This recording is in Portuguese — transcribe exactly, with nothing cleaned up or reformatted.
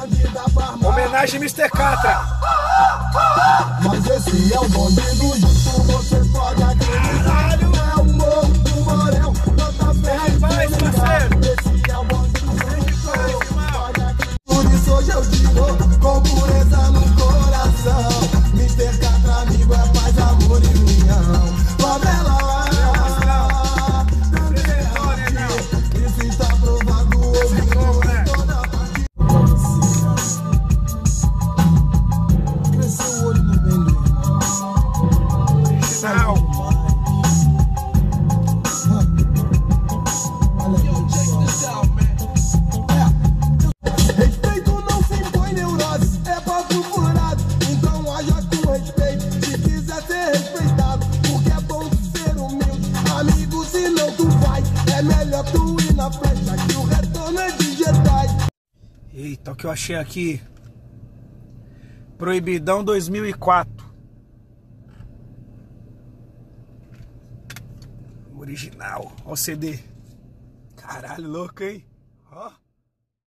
Homenagem mister Catra. Mas esse é o bonde do Justo, vocês podem acreditar. É o morro do Morel, tanta fé e Vai, parceiro. esse é o bonde do Justo, pode acreditar. Por isso hoje eu digo, com pureza no coração, mister Catra, amigo, é paz, amor e união. Favela lá, isso está provado, ouvindo em toda parte. Cresceu o olho no bem do irmão. Original. Respeito não se impõe, neurose, é papo furado. Então haja com respeito, se quiser ser respeitado. Porque é bom ser humilde, amigo, se não tu vai. É melhor tu ir na flecha, que o retorno é de Jedi. Eita, o que eu achei aqui. Proibidão dois mil e quatro. Original. Ó o C D. Caralho, louco, hein? Ó.